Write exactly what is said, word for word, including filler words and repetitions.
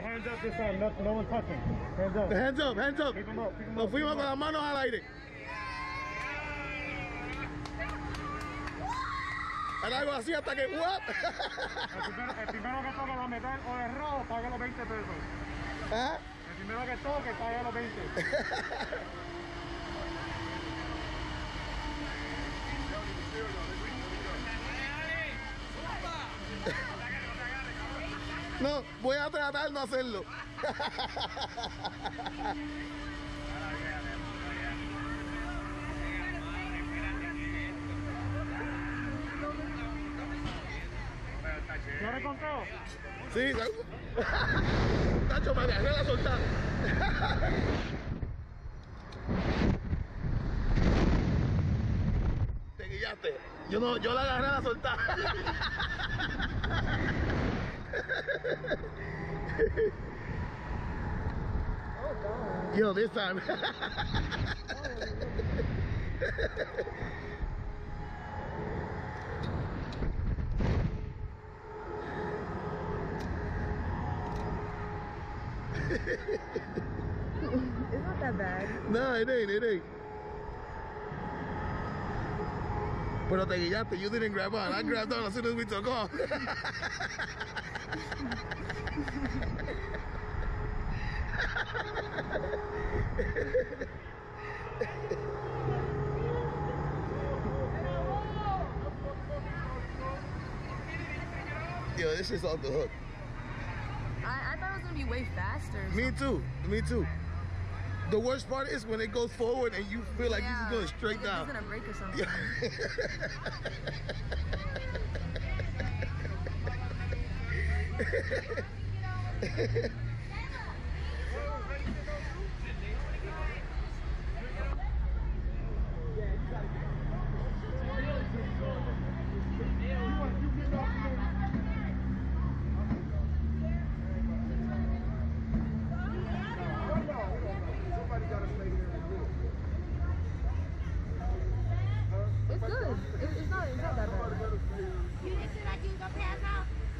hands up this time. No, no one touching. Hands up. Hands up, hands up. Keep them up, keep them Nos up, fuimos keep con them las manos al aire. Era algo así hasta que... ¡What! El primero, el primero que toque la metal o el rojo pague los veinte pesos. ¿Ah? El primero que toque pague los veinte. No, voy a tratar de no hacerlo. ¿Ya le contó? Sí, Tacho, me agarré la soltar. Te guillaste. Yo no, yo la agarré a la soltar. Yo, this time. It's not that bad. No, it ain't, it ain't. Pero te guillaste, you didn't grab on. I grabbed on as soon as we took off. Yo, this is off the hook. I, I thought it was gonna be way faster. Me too, me too. The worst part is when it goes forward and you feel like Yeah, you're just going straight like down. It's gonna break or something. Yeah. It's good. It, it's not. It's not that bad. You didn't feel like you was gonna pass out?